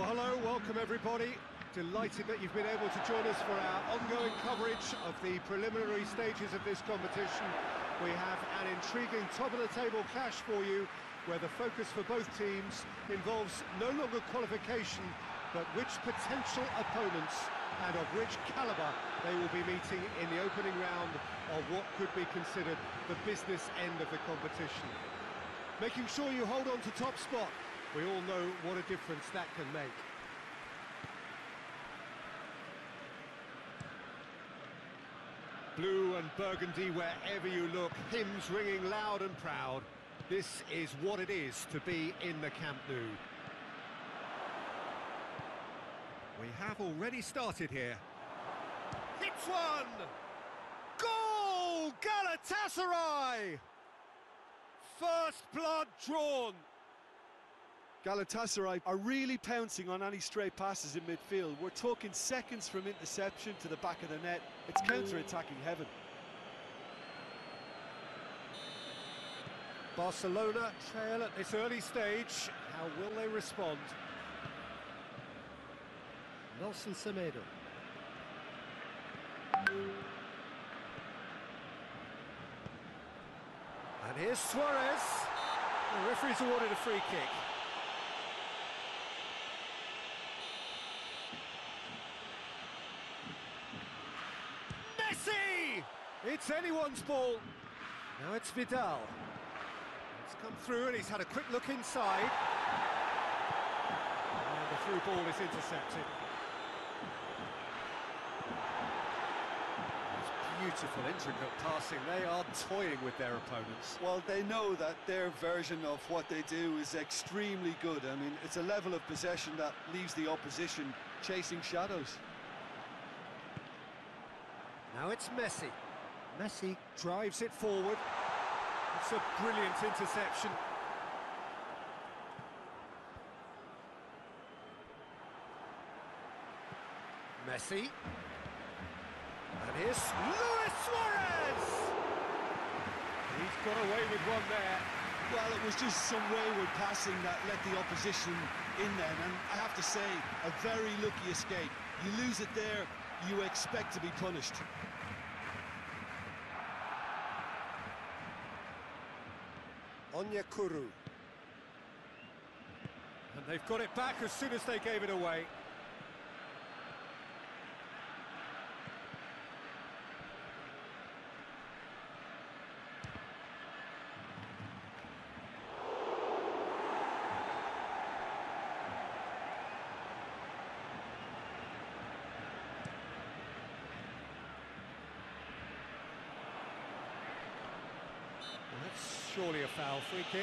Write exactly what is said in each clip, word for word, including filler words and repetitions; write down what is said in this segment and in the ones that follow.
hello, welcome everybody. Delighted that you've been able to join us for our ongoing coverage of the preliminary stages of this competition. We have an intriguing top-of-the-table clash for you, where the focus for both teams involves no longer qualification, but which potential opponents and of which calibre they will be meeting in the opening round of what could be considered the business end of the competition. Making sure you hold on to top spot. We all know what a difference that can make. Blue and burgundy wherever you look, hymns ringing loud and proud. This is what it is to be in the Camp Nou. We have already started here. Hits one! Goal! Galatasaray! First blood drawn. Galatasaray are really pouncing on any stray passes in midfield. We're talking seconds from interception to the back of the net. It's counter-attacking heaven. Barcelona trail at this early stage. How will they respond? Nelson Semedo. And here's Suarez. The referee's awarded a free kick. Messi! It's anyone's ball. Now it's Vidal. It's come through and he's had a quick look inside. And the through ball is intercepted. Beautiful, intricate passing. They are toying with their opponents. Well, they know that their version of what they do is extremely good. I mean, it's a level of possession that leaves the opposition chasing shadows. Now it's Messi. Messi drives it forward. It's a brilliant interception. Messi. And here's Luis Suarez! He's got away with one there. Well, it was just some wayward passing that let the opposition in then, and I have to say, a very lucky escape. You lose it there, you expect to be punished. Onyekuru. And they've got it back as soon as they gave it away. That's surely a foul. Free kick.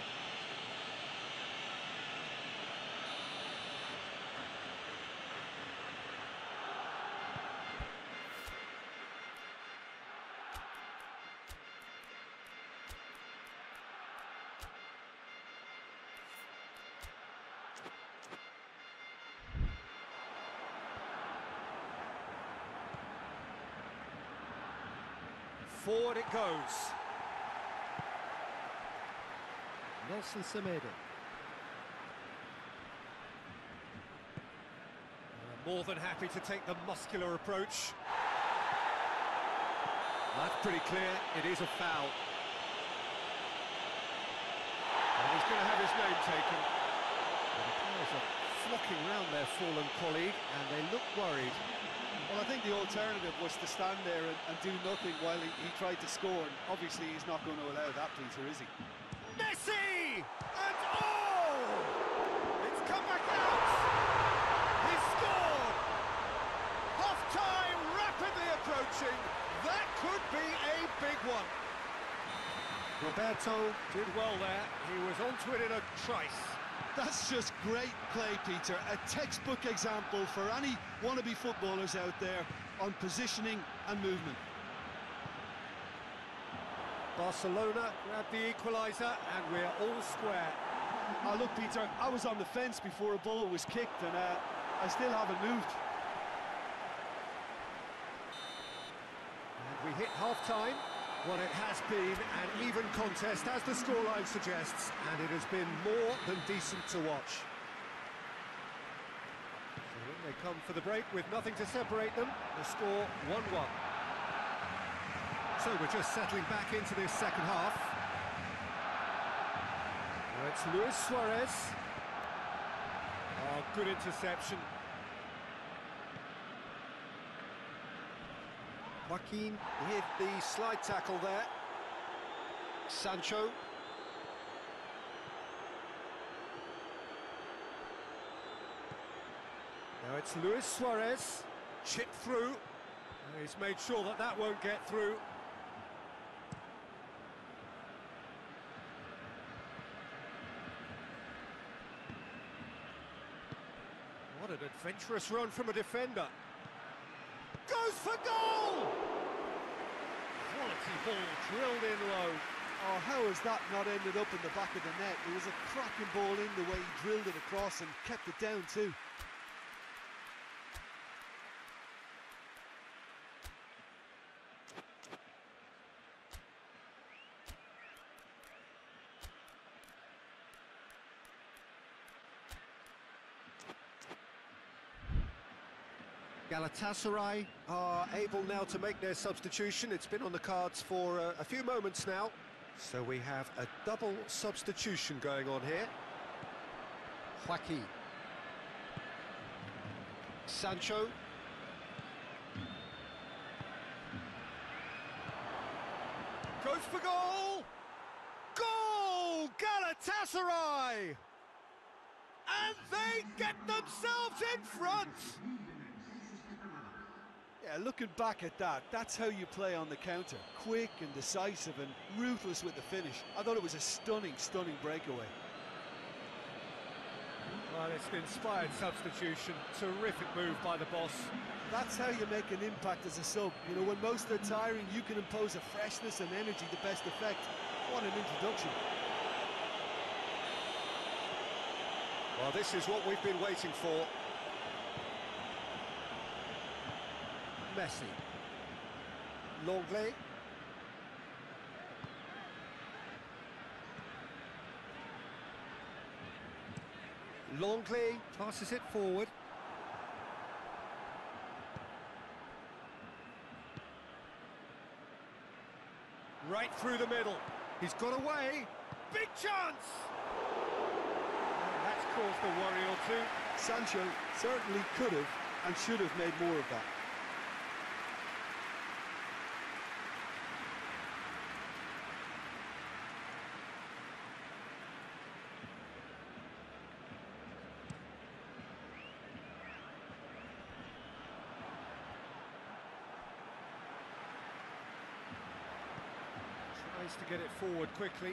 Forward it goes. Nelson Semedo. Uh, more than happy to take the muscular approach. That's pretty clear, it is a foul. And he's going to have his name taken. And the players are flocking round their fallen colleague, and they look worried. Well, I think the alternative was to stand there and, and do nothing while he, he tried to score, and obviously he's not going to allow that, Peter, is he? Messi! And oh! It's come back out! He scored! Half-time rapidly approaching. That could be a big one. Roberto did well there. He was onto it in a trice. That's just great play, Peter. A textbook example for any wannabe footballers out there on positioning and movement. Barcelona grabbed the equaliser, and we're all square. Oh, look, Peter, I was on the fence before a ball was kicked, and uh, I still haven't moved. And we hit half-time. Well, it has been an even contest, as the scoreline suggests, and it has been more than decent to watch. They come for the break with nothing to separate them. The score one one. So we're just settling back into this second half. Now it's Luis Suarez. Oh, good interception. Joaquin hit the slide tackle there. Sancho. Now it's Luis Suarez. Chipped through. He's made sure that that won't get through. What an adventurous run from a defender. Goes for goal! Quality ball drilled in low. Oh, how has that not ended up in the back of the net? It was a cracking ball in the way he drilled it across and kept it down too. Galatasaray are able now to make their substitution. It's been on the cards for uh, a few moments now. So we have a double substitution going on here. Joaquin. Sancho. Goes for goal! Goal! Galatasaray! And they get themselves in front! Yeah, looking back at that, that's how you play on the counter. Quick and decisive and ruthless with the finish. I thought it was a stunning, stunning breakaway. Well, it's an inspired substitution. Terrific move by the boss. That's how you make an impact as a sub. You know, when most are tiring, you can impose a freshness and energy to best effect. What an introduction. Well, this is what we've been waiting for. Messi. Longley. Longley passes it forward. Right through the middle. He's got away. Big chance! That's caused a worry or two. Sancho certainly could have and should have made more of that. Tries to get it forward quickly.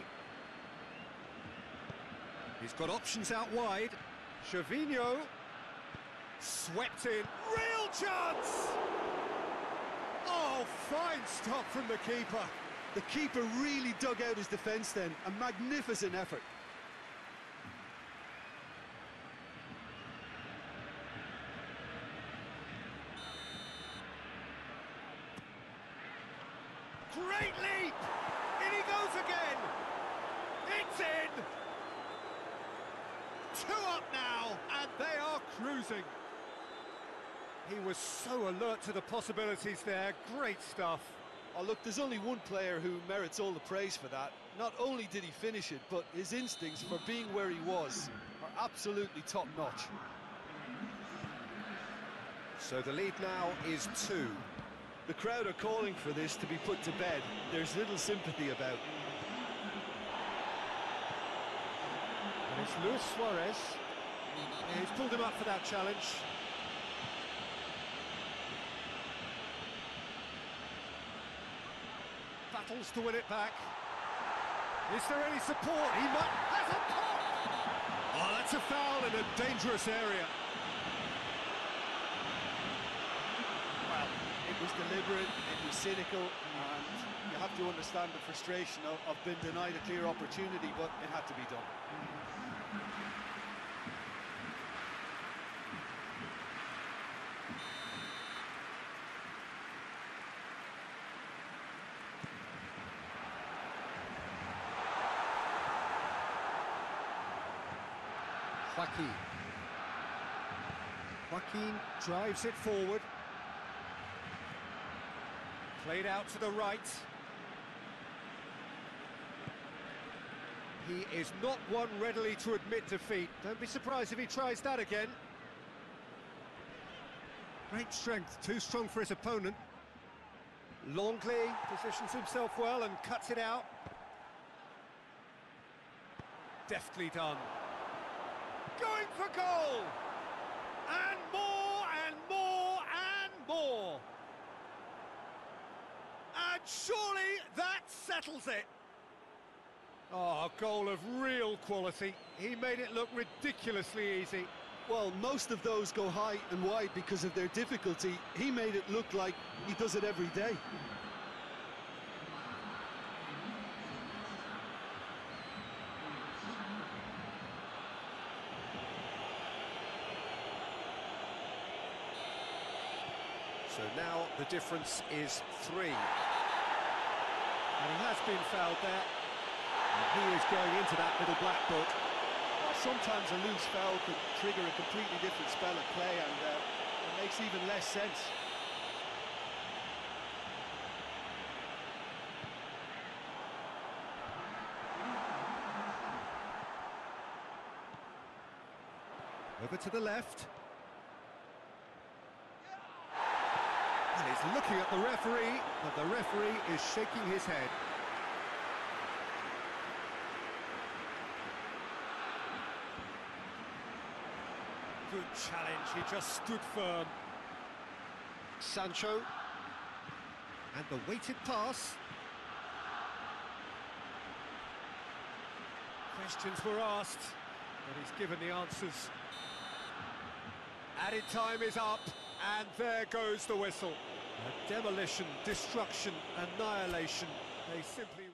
He's got options out wide. Gervinho. Swept in. Real chance! Oh, fine stop from the keeper. The keeper really dug out his defence then. A magnificent effort. Great leap! In he goes again! It's in! Two up now, and they are cruising. He was so alert to the possibilities there. Great stuff. Oh, look, there's only one player who merits all the praise for that. Not only did he finish it, but his instincts for being where he was are absolutely top-notch. So the lead now is two. The crowd are calling for this to be put to bed. There's little sympathy about. And it's Luis Suarez. Yeah, he's pulled him up for that challenge. Battles to win it back. Is there any support? He might... Has a pop! Oh, that's a foul in a dangerous area. Well, it was deliberate, it was cynical, and you have to understand the frustration of, of being denied a clear opportunity, but it had to be done. Joaquin. Joaquin drives it forward. Played out to the right. He is not one readily to admit defeat. Don't be surprised if he tries that again. Great strength, too strong for his opponent. Longley positions himself well and cuts it out. Deftly done. Going for goal! And more, and more, and more! And surely that settles it! Oh, a goal of real quality. He made it look ridiculously easy. Well, most of those go high and wide because of their difficulty. He made it look like he does it every day. So now the difference is three. And he has been fouled there. And he is going into that middle black book. Well, sometimes a loose foul could trigger a completely different spell of play, and uh, it makes even less sense. Over to the left. And he's looking at the referee, but the referee is shaking his head. Good challenge, he just stood firm. Sancho. And the weighted pass. Questions were asked, but he's given the answers. Added time is up, and there goes the whistle. A demolition, destruction, annihilation. They simply...